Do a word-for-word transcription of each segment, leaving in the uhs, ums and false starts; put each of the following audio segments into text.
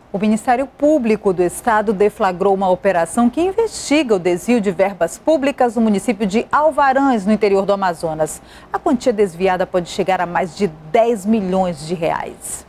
O Ministério Público do Estado deflagrou uma operação que investiga o desvio de verbas públicas no município de Alvarães, no interior do Amazonas. A quantia desviada pode chegar a mais de dez milhões de reais.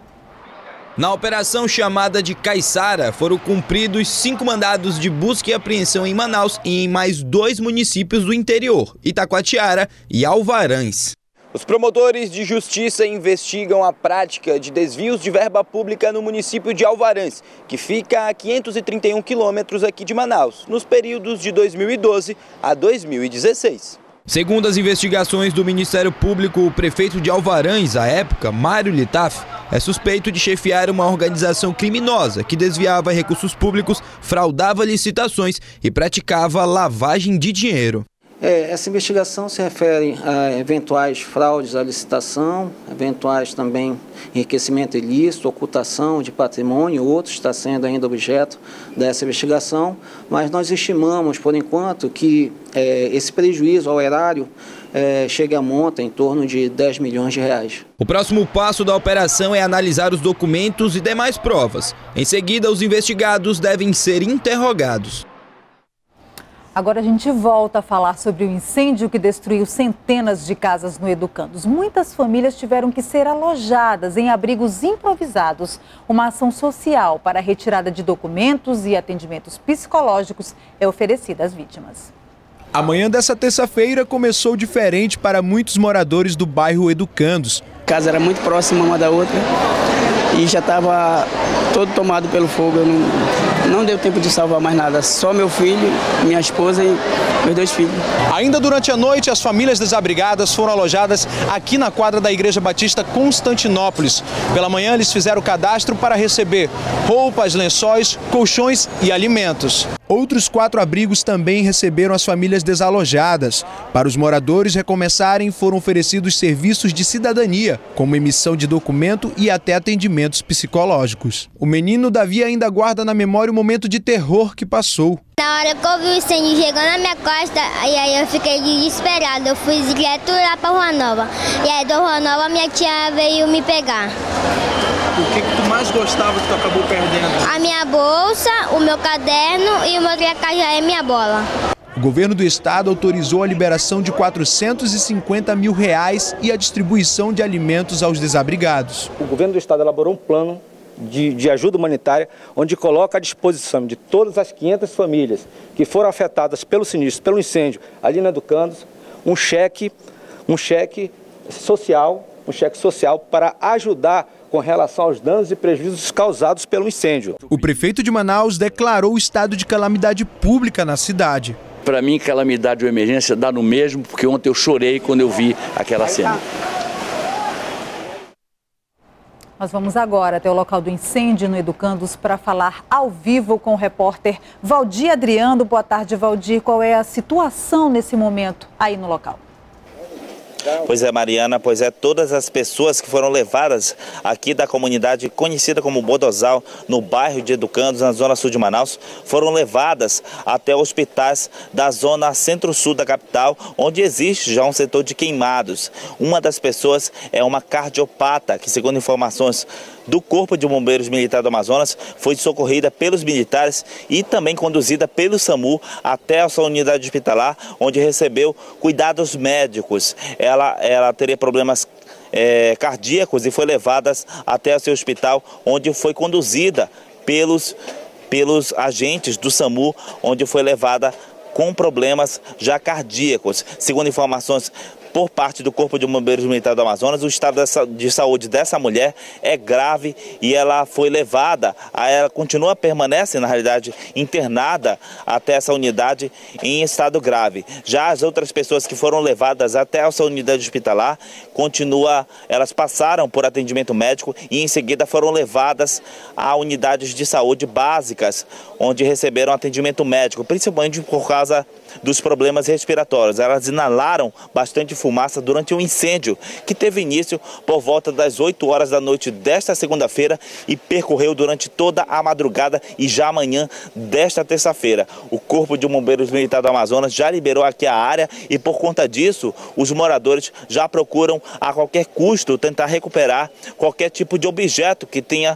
Na operação chamada de Caiçara, foram cumpridos cinco mandados de busca e apreensão em Manaus e em mais dois municípios do interior, Itacoatiara e Alvarães. Os promotores de justiça investigam a prática de desvios de verba pública no município de Alvarães, que fica a quinhentos e trinta e um quilômetros aqui de Manaus, nos períodos de dois mil e doze a dois mil e dezesseis. Segundo as investigações do Ministério Público, o prefeito de Alvarães, à época, Mário Litaf, é suspeito de chefiar uma organização criminosa que desviava recursos públicos, fraudava licitações e praticava lavagem de dinheiro. É, essa investigação se refere a eventuais fraudes à licitação, eventuais também enriquecimento ilícito, ocultação de patrimônio, outros está sendo ainda objeto dessa investigação, mas nós estimamos, por enquanto, que é, esse prejuízo ao erário é, chegue a monta em torno de dez milhões de reais. O próximo passo da operação é analisar os documentos e demais provas. Em seguida, os investigados devem ser interrogados. Agora a gente volta a falar sobre o incêndio que destruiu centenas de casas no Educandos. Muitas famílias tiveram que ser alojadas em abrigos improvisados. Uma ação social para a retirada de documentos e atendimentos psicológicos é oferecida às vítimas. A manhã dessa terça-feira começou diferente para muitos moradores do bairro Educandos. A casa era muito próxima uma da outra e já estava todo tomado pelo fogo. Eu não, não deu tempo de salvar mais nada, só meu filho, minha esposa e meus dois filhos. Ainda durante a noite, as famílias desabrigadas foram alojadas aqui na quadra da Igreja Batista Constantinópolis. Pela manhã, eles fizeram o cadastro para receber roupas, lençóis, colchões e alimentos. Outros quatro abrigos também receberam as famílias desalojadas. Para os moradores recomeçarem, foram oferecidos serviços de cidadania, como emissão de documento e até atendimentos psicológicos. O menino Davi ainda guarda na memória o momento de terror que passou. Na hora que eu vi o incêndio chegando na minha costa, e aí eu fiquei desesperada. Eu fui direto lá para Rua Nova. E aí da Rua Nova minha tia veio me pegar. O que, que tu mais gostava que tu acabou perdendo? A minha bolsa, o meu caderno e o meu tricajá e minha bola. O governo do estado autorizou a liberação de quatrocentos e cinquenta mil reais e a distribuição de alimentos aos desabrigados. O governo do estado elaborou um plano de, de ajuda humanitária, onde coloca à disposição de todas as quinhentas famílias que foram afetadas pelo sinistro, pelo incêndio ali na Educandos, um cheque, um cheque social, um cheque social para ajudar com relação aos danos e prejuízos causados pelo incêndio. O prefeito de Manaus declarou o estado de calamidade pública na cidade. Para mim, calamidade ou emergência dá no mesmo, porque ontem eu chorei quando eu vi aquela cena. Nós vamos agora até o local do incêndio no Educandos para falar ao vivo com o repórter Valdir Adriano. Boa tarde, Valdir. Qual é a situação nesse momento aí no local? Pois é, Mariana, pois é, todas as pessoas que foram levadas aqui da comunidade conhecida como Bodozal, no bairro de Educandos, na zona sul de Manaus, foram levadas até hospitais da zona centro-sul da capital, onde existe já um setor de queimados. Uma das pessoas é uma cardiopata, que segundo informações do Corpo de Bombeiros Militar do Amazonas, foi socorrida pelos militares e também conduzida pelo SAMU até a sua unidade hospitalar, onde recebeu cuidados médicos. Ela, ela teria problemas é, cardíacos e foi levada até o seu hospital, onde foi conduzida pelos, pelos agentes do SAMU, onde foi levada com problemas já cardíacos. Segundo informações por parte do Corpo de Bombeiros Militar do Amazonas, o estado de saúde dessa mulher é grave e ela foi levada, ela continua, permanece na realidade internada até essa unidade em estado grave. Já as outras pessoas que foram levadas até essa unidade hospitalar, continua, elas passaram por atendimento médico e em seguida foram levadas a unidades de saúde básicas, onde receberam atendimento médico, principalmente por causa dos problemas respiratórios. Elas inalaram bastante fumaça durante um incêndio que teve início por volta das oito horas da noite desta segunda-feira e percorreu durante toda a madrugada e já amanhã desta terça-feira. O Corpo de Bombeiros Militar do Amazonas já liberou aqui a área e por conta disso os moradores já procuram a qualquer custo tentar recuperar qualquer tipo de objeto que tenha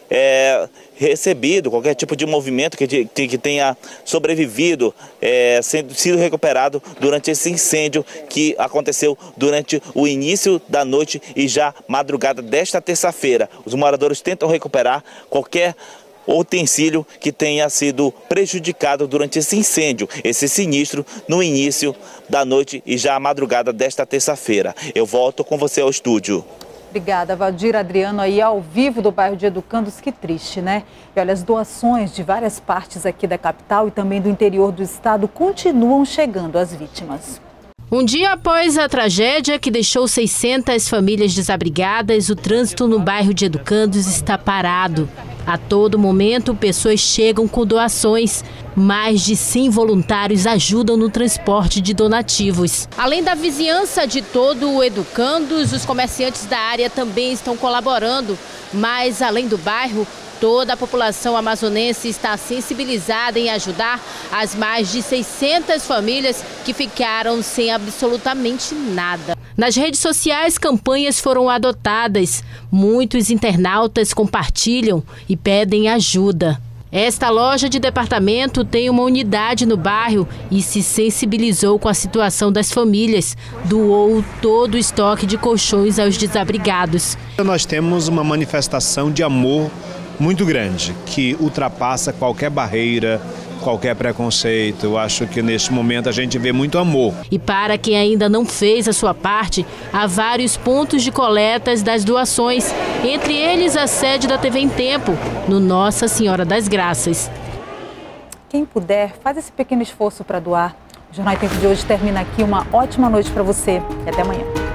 é, recebido, qualquer tipo de movimento que, que tenha sobrevivido, é, sendo sido recuperado durante esse incêndio que aconteceu durante o início da noite e já madrugada desta terça-feira. Os moradores tentam recuperar qualquer utensílio que tenha sido prejudicado durante esse incêndio, esse sinistro no início da noite e já a madrugada desta terça-feira. Eu volto com você ao estúdio. Obrigada, Valdir Adriano, aí ao vivo do bairro de Educandos. Que triste, né? E olha, as doações de várias partes aqui da capital e também do interior do estado continuam chegando às vítimas. Um dia após a tragédia que deixou seiscentas famílias desabrigadas, o trânsito no bairro de Educandos está parado. A todo momento, pessoas chegam com doações. Mais de cem voluntários ajudam no transporte de donativos. Além da vizinhança de todo o Educandos, os comerciantes da área também estão colaborando. Mas, além do bairro, toda a população amazonense está sensibilizada em ajudar as mais de seiscentas famílias que ficaram sem absolutamente nada. Nas redes sociais, campanhas foram adotadas. Muitos internautas compartilham e pedem ajuda. Esta loja de departamento tem uma unidade no bairro e se sensibilizou com a situação das famílias. Doou todo o estoque de colchões aos desabrigados. Nós temos uma manifestação de amor muito grande, que ultrapassa qualquer barreira, qualquer preconceito. Eu acho que neste momento a gente vê muito amor. E para quem ainda não fez a sua parte, há vários pontos de coletas das doações, entre eles a sede da T V em Tempo, no Nossa Senhora das Graças. Quem puder, faz esse pequeno esforço para doar. O Jornal em Tempo de hoje termina aqui. Uma ótima noite para você e até amanhã.